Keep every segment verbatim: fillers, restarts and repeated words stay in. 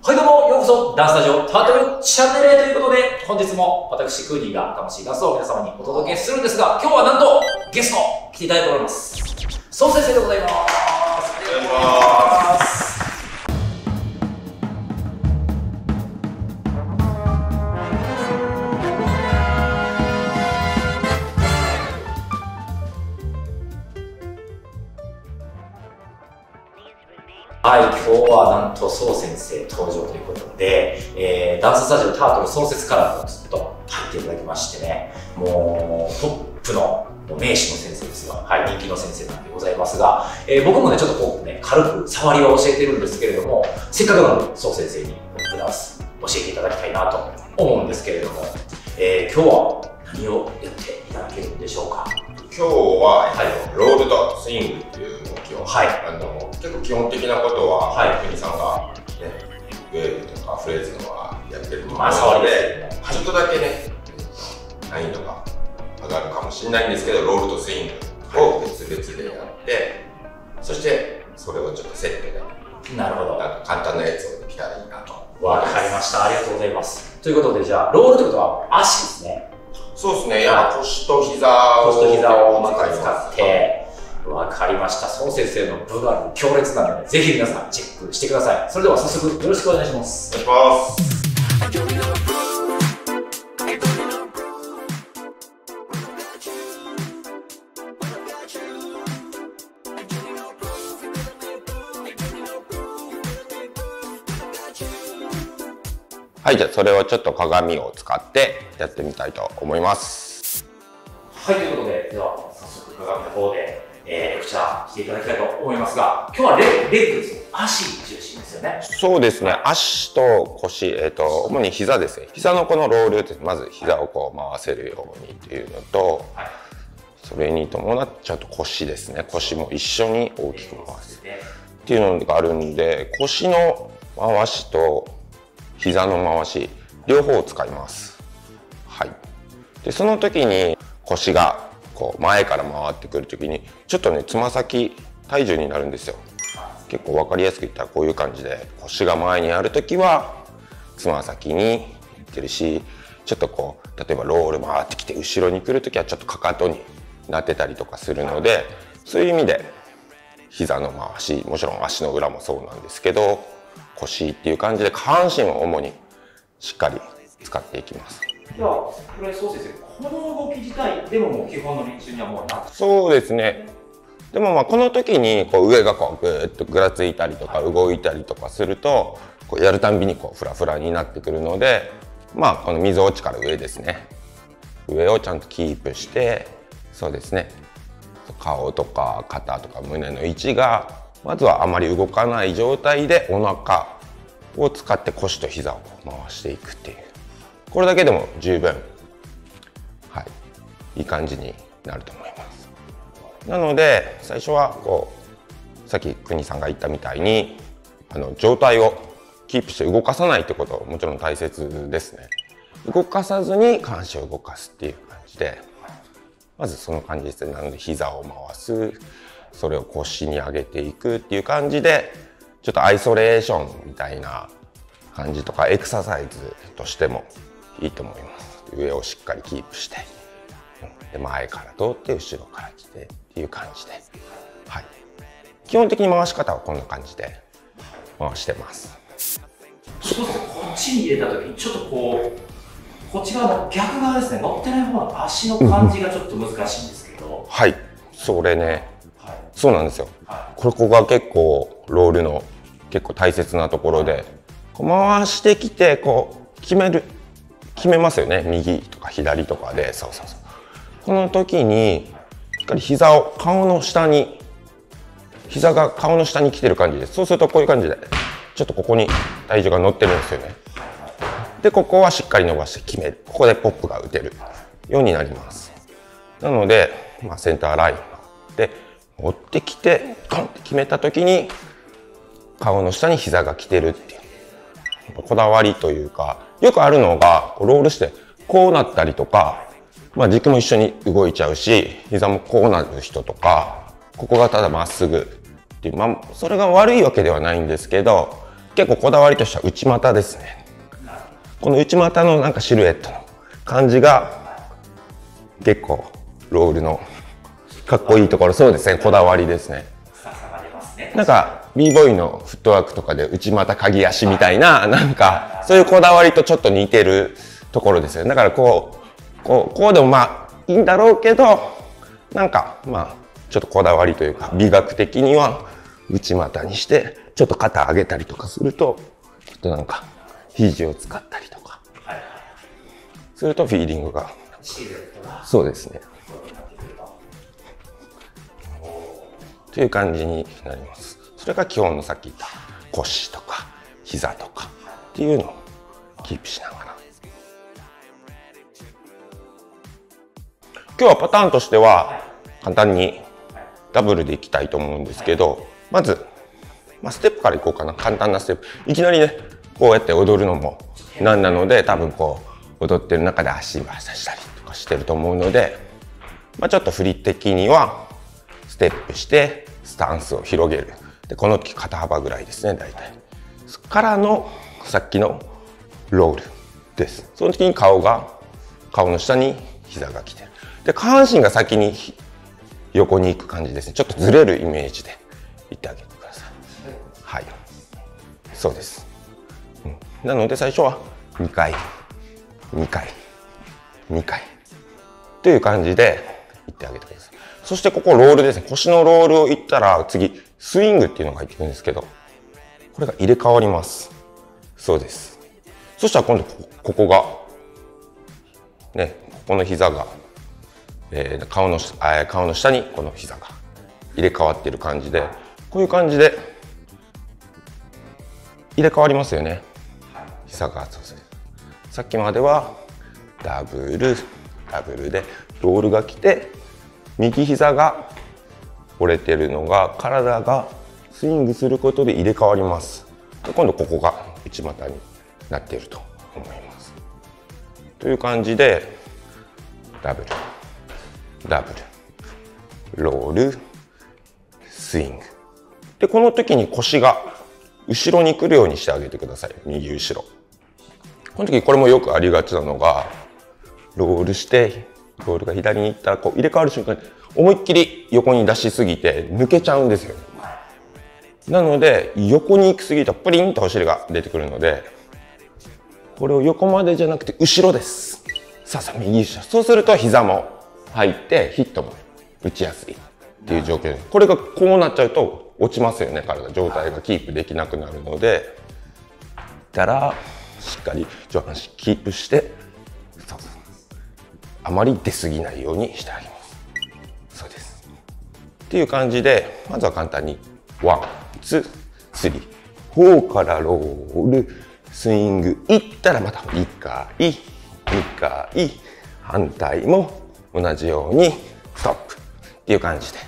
はいどうも、ようこそダンススタジオタートルチャンネルへということで、本日も私クーディーが楽しいダンスを皆様にお届けするんですが、今日はなんとゲスト来ていただいております。ソウ先生でございます。お願いします。はい、今日はなんとソウ先生登場ということで、えー、ダンススタジオタートル創設からもずっと入っていただきましてね、もうトップの名士の先生ですが、はい、人気の先生なんでございますが、えー、僕もね、ちょっとこうね、軽く触りは教えてるんですけれども、せっかくなのでソウ先生にダンス教えていただきたいなと思うんですけれども、えー、今日は何をやっていただけるんでしょうか。 今日は、はい、ロールとスイングっていう動きを、はい、あの結構基本的なことは、はい、国さんが、ね、ウェーブとかフレーズのはやってると思うので、まあ、ちょっとだけね、難易度が上がるかもしれないんですけど、ロールとスイングを別々でやって、そしてそれをちょっとセットで、 なるほど、 なんか簡単なやつをできたらいいなと。 わかりました。ありがとうございます。ということで、じゃあ、ロールということは足ですね。 そうですね、やっぱ腰と膝を腰と膝をまず使って、わかりました。ソウ先生の分が強烈なので、ぜひ皆さんチェックしてください。それでは早速よろしくお願いします。 お願いします。はい、じゃあそれをちょっと鏡を使ってやってみたいと思います。 はい、ということで、では早速鏡の方で、えー、レクチャーしていただきたいと思いますが、今日はレレッグですよ。足中心ですよね。 そうですね。足と腰、えっと、主に膝ですね。膝のこのロールって、まず膝をこう回せるようにっていうのと、はい、それに伴っちゃうと腰ですね。腰も一緒に大きく回すっていうのがあるんで、腰の回しと膝の回し両方を使います。はい。でその時に腰がこう前から回ってくる時にちょっとねつま先体重になるんですよ。結構分かりやすく言ったらこういう感じで、腰が前にある時はつま先にいってるし、ちょっとこう例えばロール回ってきて後ろに来る時はちょっとかかとになってたりとかするので、そういう意味で膝の回し、もちろん足の裏もそうなんですけど、腰っていう感じで下半身を主にしっかり使っていきます。 では、これソウ先生、この動き自体でももう基本の練習にはもうなくて。 そうですね。でもまあこの時にこう上がこうぐーっとぐらついたりとか動いたりとかすると、こうやるたんびにこうフラフラになってくるので、まあこのみぞおちから上ですね。上をちゃんとキープして、そうですね。顔とか肩とか胸の位置がまずはあまり動かない状態でお腹を使って腰と膝を回していくっていう、これだけでも十分、はい、いい感じになると思います。なので最初はこうさっき国さんが言ったみたいにあの状態をキープして動かさないってことももちろん大切ですね。動かさずに下半身を動かすっていう感じで、まずその感じですね。なので膝を回す、それを腰に上げていくっていう感じで、ちょっとアイソレーションみたいな感じとかエクササイズとしてもいいと思います。上をしっかりキープして、で前から通って後ろから来てっていう感じで、はい、基本的に回し方はこんな感じで回してます。 そうですね、こっちに入れた時にちょっとこうこっち側の逆側ですね、乗ってない方の足の感じがちょっと難しいんですけど、うん、 はい、それね、はい、そうなんですよ、はい、これここが結構ロールの結構大切なところで、こう回してきてこう決める決めますよね、右とか左とかで、そうそうそう、この時にしっかり膝を顔の下に、膝が顔の下に来てる感じです。そうするとこういう感じでちょっとここに体重が乗ってるんですよね。でここはしっかり伸ばして決める、ここでポップが打てるようになります。なので、まあ、センターラインで持ってきてドンって決めた時に顔の下に膝が来てるっていう、こだわりというか、よくあるのがロールしてこうなったりとか、まあ、軸も一緒に動いちゃうし、膝もこうなる人とか、ここがただまっすぐっていう、まあ、それが悪いわけではないんですけど、 結構こだわりとしては内股ですね。この内股のなんかシルエットの感じが結構ロールのかっこいいところ、そうですね、こだわりですね。なんか b ボーイのフットワークとかで内股鍵足みたいな、なんかそういうこだわりとちょっと似てるところですよ。だからこうこうこうでもまあいいんだろうけど、なんかまあちょっとこだわりというか美学的には内股にしてちょっと肩上げたりとかすると、ちょっとなんか肘を使ったりとかするとフィーリングが、そうですね、という感じになります。それが基本のさっき言った腰とか膝とかっていうのをキープしながら、今日はパターンとしては簡単にダブルでいきたいと思うんですけど、まず、まあ、ステップからいこうかな。簡単なステップ。いきなりねこうやって踊るのもなんなので、多分こう踊ってる中で足はさしたりとかしてると思うので、まあ、ちょっと振り的にはステップしてスタンスを広げる。でこの時肩幅ぐらいですね、大体。そこからのさっきのロールです。その時に顔が顔の下に膝が来てる。で下半身が先に横に行く感じですね。ちょっとずれるイメージでいってあげてください。はい、そうです。うん、なので最初はにかいにかいにかいという感じでいってあげてください。そしてここロールですね。腰のロールをいったら次スイングっていうのが入ってくるんですけど、これが入れ替わります。そうです。そしたら今度ここ、ここがね、ここの膝が、えー、顔のあ顔の下にこの膝が入れ替わっている感じで、こういう感じで入れ替わりますよね。膝が、そうです。さっきまではダブルダブルでロールが来て、右膝が折れてるのが体がスイングすることで入れ替わります。で今度ここが内股になっていると思います。という感じでダブルダブルロールスイングで、この時に腰が後ろに来るようにしてあげてください。右後ろ。この時これもよくありがちなのが、ロールしてロールが左に行ったらこう入れ替わる瞬間に思いっきり横に出しすぎて抜けちゃうんですよ。なので横に行きすぎるとプリンとお尻が出てくるので、これを横までじゃなくて後ろです。さあさあ右後ろ。そうすると膝も入ってヒットも打ちやすいっていう状況です。これがこうなっちゃうと落ちますよね。体状態がキープできなくなるので、たらしっかり上半身キープして、そうそう、あまり出過ぎないようにしてあげます。そうですっていう感じで、まずは簡単にワンツースリーフォーからロールスイングいったらまたいっかいにかい反対も同じようにストップっていう感じで。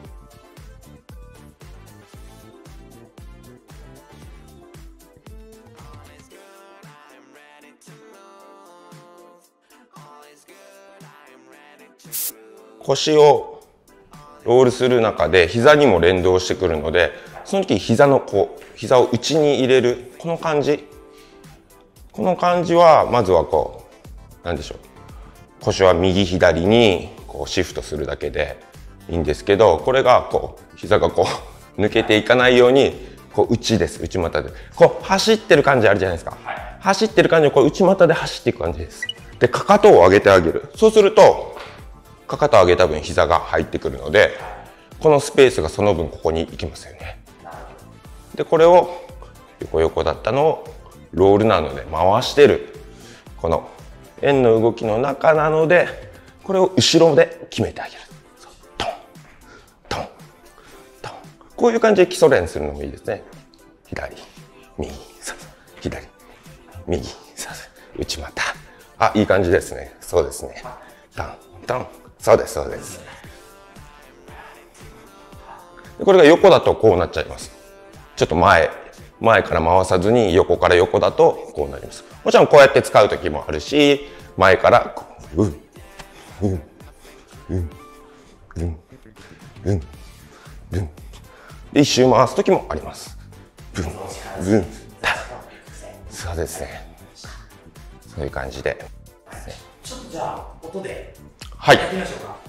腰をロールする中で膝にも連動してくるので、その時膝のこう膝を内に入れるこの感じ、この感じはまずはこうなんでしょう、腰は右左にこうシフトするだけでいいんですけど、これがこう膝がこう抜けていかないようにこう内です。内股でこう走ってる感じあるじゃないですか、はい、走ってる感じをこう内股で走っていく感じです。でかかとを上げてあげる。そうするとかかとを上げた分膝が入ってくるので、このスペースがその分ここに行きますよね。でこれを横横だったのをロールなので回してる、この円の動きの中なので、これを後ろで決めてあげる。トントントン、こういう感じで基礎練するのもいいですね。左右左右内股、あ、いい感じですね。そうですね。トントン、そうですそうです。これが横だとこうなっちゃいます。ちょっと前前から回さずに横から横だとこうなります。もちろんこうやって使う時もあるし、前からこううんうんうんうんうんうんで一周回す時もあります。ブンブンそうですね。そういう感じで。 ちょっとじゃあ、音ではい。 やってみましょうか。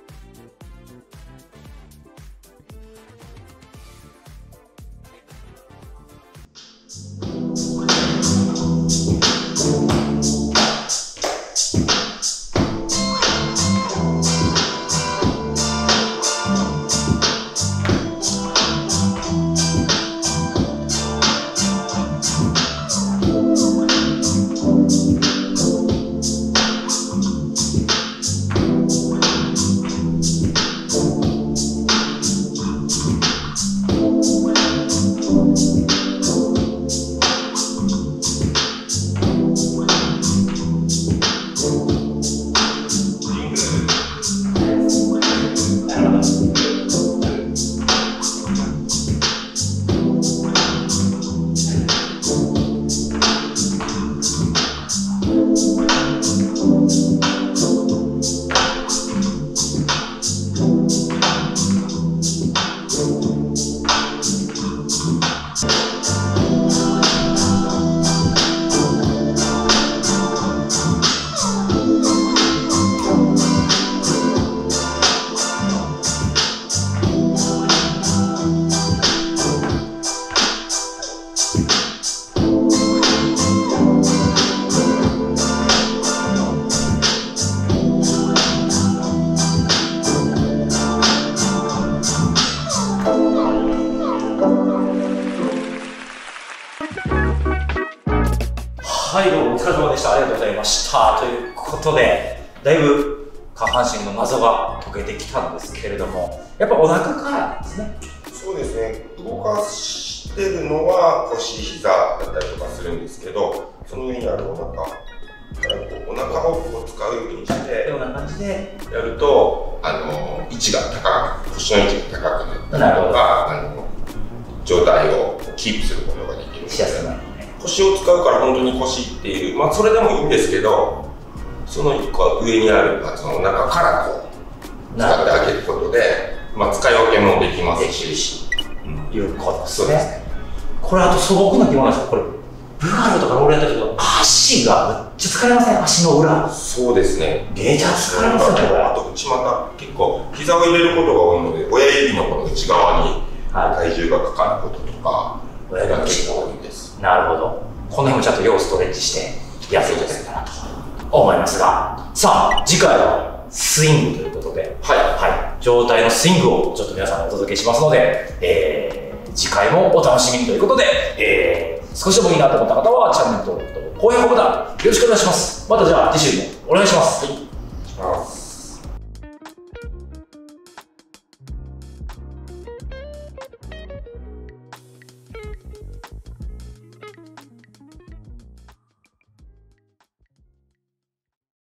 はい、どうもお疲れ様でした。ありがとうございました。ということで、だいぶ下半身の謎が解けてきたんですけれども、やっぱお腹からですね。 そうですね。動かしてるのは腰、膝だったりとかするんですけど、その上にあるお腹からこうお腹をこう使うようにして、 こんな感じでやると、あの位置が高く、腰の位置が高くなったりとか、あの状態をキープすることができる。 しやすくなる。 腰を使うから本当に腰っていう、まあそれでもいいんですけど、その一個は上にあるその中からこう使ってあげることで、まあ使い分けもできますし、 うん、いうことですね。これあと素朴な疑問なんですけど、これブラールとかロールやったけど足がめっちゃ疲れません？足の裏。 そうですね。 めちゃ疲れますよね。 あと内股結構膝を入れることが多いので、親指のこの内側に体重がかかることとか、 親指が結構多いんです。 なるほど。この辺もちゃんと要ストレッチしてやっていただけたらと思いますが、さあ次回はスイングということで、はい、はい、状態のスイングをちょっと皆さんにお届けしますので、えー、次回もお楽しみにということで、えー、少しでもいいなと思った方はチャンネル登録と高評価ボタンよろしくお願いします。またじゃあ次週もお願いします。はい。